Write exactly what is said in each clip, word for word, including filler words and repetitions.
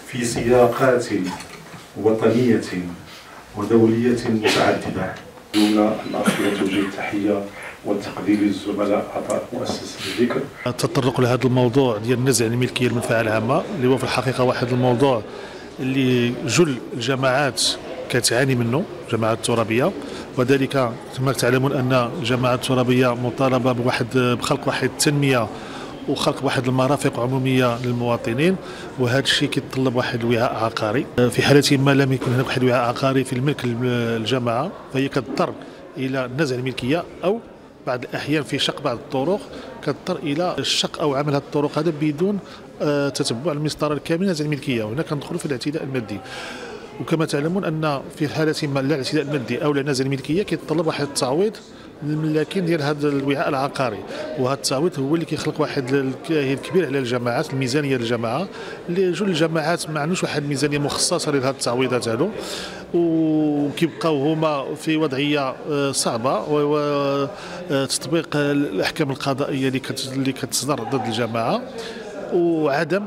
في سياقات وطنية ودولية متعددة. دون أن أرسل توجيه التحية والتقدير للزملاء أعضاء مؤسسة الذكر. التطرق لهذا الموضوع ديال النزع الملكية المنفعة العامة اللي هو في الحقيقة واحد الموضوع اللي جل الجماعات كتعاني منه، الجماعات الترابية، وذلك كما تعلمون أن الجماعات الترابية مطالبة بواحد بخلق واحد التنمية وخلق واحد المرافق عموميه للمواطنين، وهذا الشيء كيتطلب واحد الوعاء عقاري. في حاله ما لم يكن هناك واحد الوعاء عقاري في الملك الجماعه فهي كتضطر الى نزع الملكيه، او بعض الاحيان في شق بعض الطرق كتضطر الى الشق او عمل هذه الطرق هذا بدون تتبع المسطره الكامله نزع الملكيه، وهنا كندخلوا في الاعتداء المادي. وكما تعلمون ان في حاله ما لا الاعتداء المادي او لا نزع الملكيه كيتطلب واحد التعويض للملاكين ديال هذا الوعاء العقاري، وهذا التعويض هو اللي كيخلق واحد الكاهل كبير على الجماعات، الميزانيه للجماعه اللي جل الجماعات ما عندوش واحد الميزانيه مخصصه لهذه التعويضات هذو، وكيبقاو هما في وضعيه صعبه، وتطبيق الاحكام القضائيه اللي كتصدر ضد الجماعه، وعدم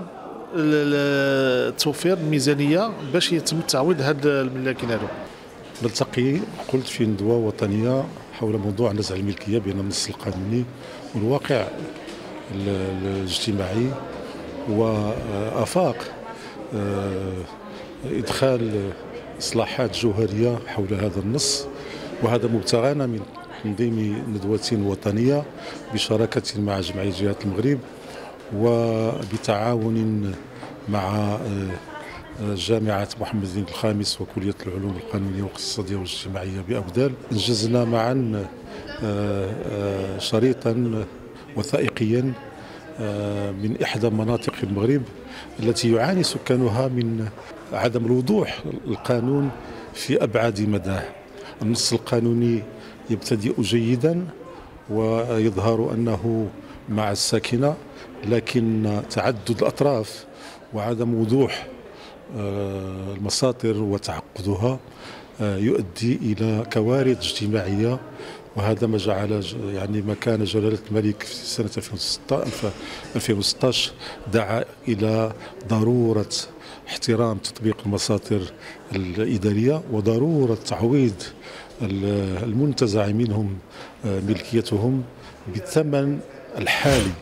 توفير الميزانيه باش يتم تعويض هاد الملاكين هذو. نلتقي قلت في ندوة وطنية حول موضوع نزع الملكية بين النص القانوني والواقع الاجتماعي، وآفاق إدخال إصلاحات جوهرية حول هذا النص، وهذا مبتغانا من تنظيم ندوة وطنية بشراكة مع جمعية جهات المغرب وبتعاون مع جامعة محمد بن الخامس وكلية العلوم القانونية والاقتصادية والاجتماعية بأبدال. أنجزنا معا شريطا وثائقيا من إحدى مناطق المغرب التي يعاني سكانها من عدم الوضوح القانون في أبعد مداه. النص القانوني يبتدئ جيدا ويظهر أنه مع الساكنة، لكن تعدد الأطراف وعدم وضوح المساطر وتعقدها يؤدي إلى كوارث اجتماعية، وهذا ما جعل يعني ما كان جلالة الملك في سنة ألفين وستة عشر دعا إلى ضرورة احترام تطبيق المساطر الإدارية وضرورة تعويض المنتزع منهم ملكيتهم بالثمن الحالي